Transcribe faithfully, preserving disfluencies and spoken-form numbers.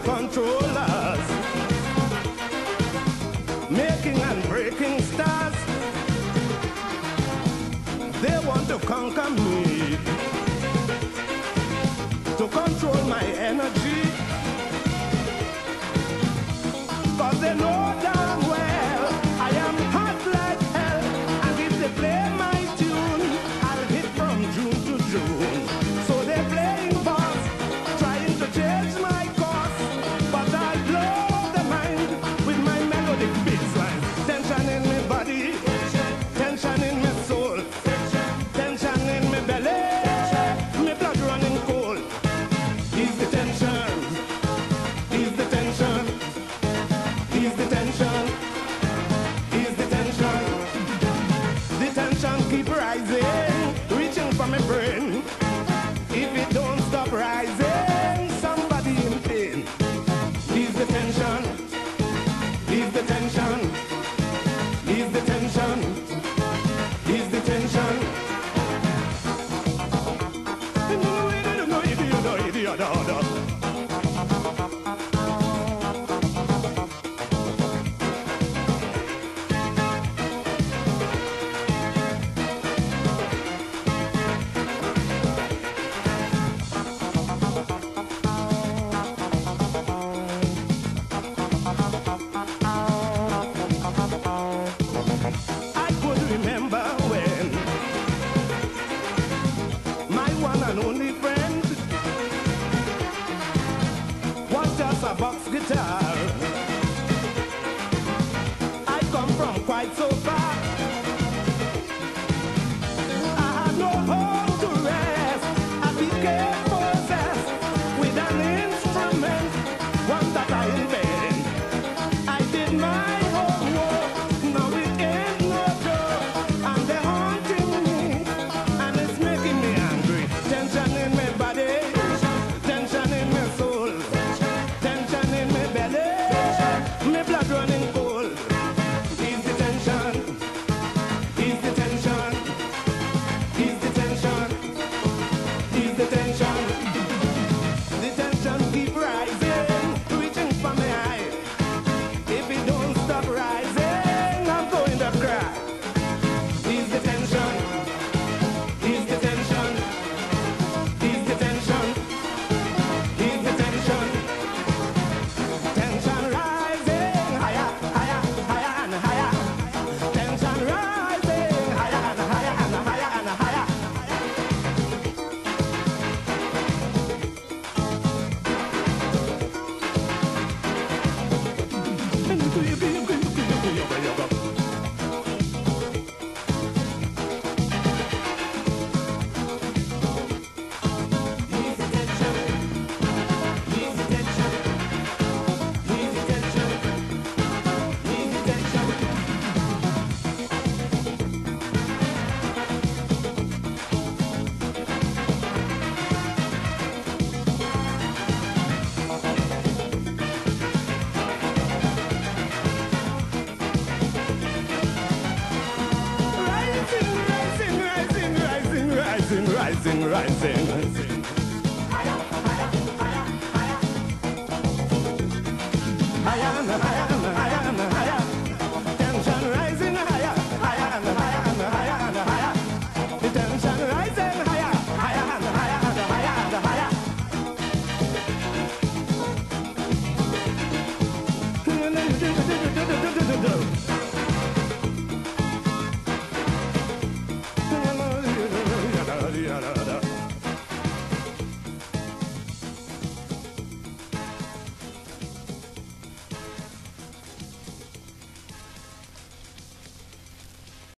controllers, making and breaking stars. They want to conquer me, to control my energy, 'cause they know damn well I am hot like hell, and if they play my tune, I'll hit from June to June. So they're playing boss, trying to change my course, but I blow their mind with my melodic bassline. Tension in my body, tension in my soul, tension in my belly, my blood running cold. Ease the tension, ease the tension, ease the tension, ease the tension. The tension keep rising, reaching for my brain. If it don't stop rising, somebody in pain. Ease the tension, ease the tension, ease the tension, ease the tension. I could remember when my one and only friend was just a box guitar. I come from quite so far. I had no home to rest. I became possessed with an instrument, one that I invented. I did my homework, now it ain't no joke, and they're haunting me, and it's making me angry. Tension in my body, tension in my soul, tension in my belly, my blood running cold. Ease the tension, ease the tension, ease the tension, ease the tension. The tension keep rising, reaching for my eye. If it don't stop rising, I'm going to cry. Ease the tension, ease the tension, ease the tension, ease the tension. Tension rising, higher, higher, higher and higher. Tension rising, higher and higher and higher and higher. Rising, rising, rising, rising, rising, rising.